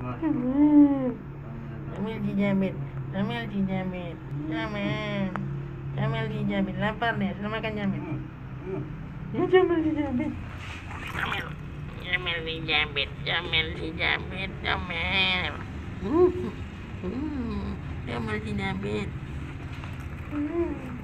Jamil dijamit, Jamil dijamit, Jamil dijamit, lapar deh, sudah makan Jamil. Ya Jamil dijamit, Jamil dijamit, Jamil dijamit, Jamil. Jamil dijamit.